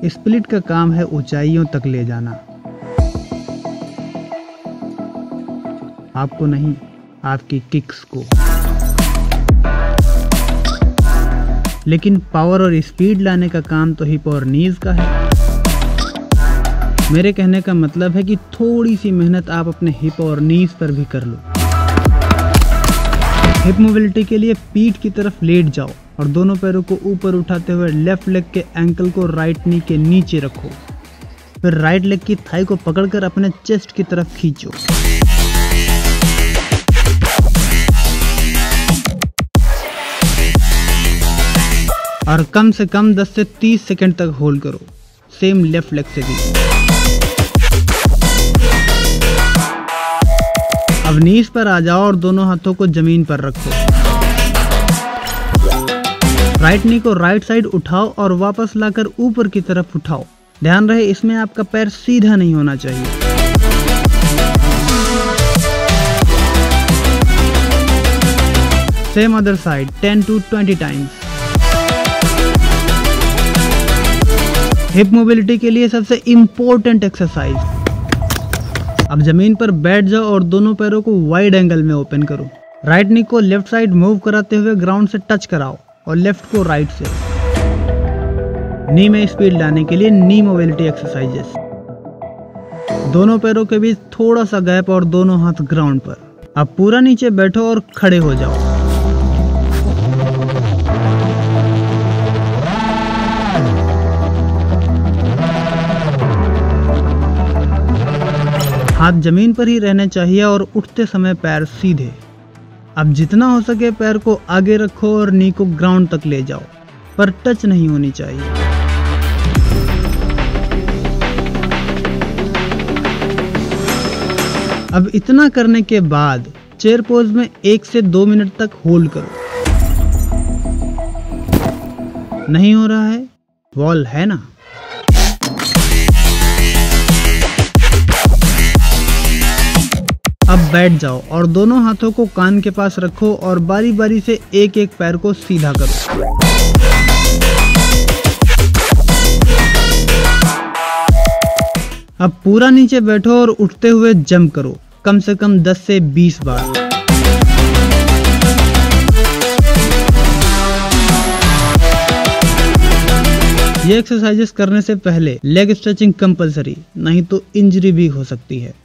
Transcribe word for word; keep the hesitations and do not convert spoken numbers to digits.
Split का काम है ऊंचाइयों तक ले जाना। आपको नहीं, आपकी किक्स को। लेकिन पावर और स्पीड लाने का काम तो हिप और नीज का है। मेरे कहने का मतलब है कि थोड़ी सी मेहनत आप अपने हिप और नीज पर भी कर लो। हिप मोबिलिटी के लिए पीठ की तरफ लेट जाओ और दोनों पैरों को ऊपर उठाते हुए लेफ्ट लेग के एंकल को राइट नी के नीचे रखो। फिर राइट लेग की थाई को पकड़कर अपने चेस्ट की तरफ खींचो। और कम से कम दस से तीस सेकंड तक होल्ड करो, सेम लेफ्ट लेग से भी। अब नीज पर आ जाओ और दोनों हाथों को जमीन पर रखो। राइट नी को राइट साइड उठाओ और वापस लाकर ऊपर की तरफ उठाओ। ध्यान रहे इसमें आपका पैर सीधा नहीं होना चाहिए। Same other side ten to twenty times. Hip mobility के लिए सबसे इम्पोर्टेंट एक्सरसाइज। अब जमीन पर बैठ जाओ और दोनों पैरों को वाइड एंगल में ओपन करो। राइट नी को लेफ्ट साइड मूव कराते हुए ग्राउंड से टच कराओ और लेफ्ट को राइट से। नी में स्पीड लाने के लिए नी मोबिलिटी एक्सरसाइजेस। दोनों पैरों के बीच थोड़ा सा गैप और दोनों हाथ ग्राउंड पर। अब पूरा नीचे बैठो और खड़े हो जाओ। हाथ जमीन पर ही रहने चाहिए और उठते समय पैर सीधे। अब जितना हो सके पैर को आगे रखो और नी को ग्राउंड तक ले जाओ, पर टच नहीं होनी चाहिए। अब इतना करने के बाद चेयर पोज में एक से दो मिनट तक होल्ड करो। नहीं हो रहा है? वॉल है ना। अब बैठ जाओ और दोनों हाथों को कान के पास रखो और बारी बारी से एक एक पैर को सीधा करो। अब पूरा नीचे बैठो और उठते हुए जंप करो, कम से कम दस से बीस बार। ये एक्सरसाइजेस करने से पहले लेग स्ट्रेचिंग कंपलसरी, नहीं तो इंजरी भी हो सकती है।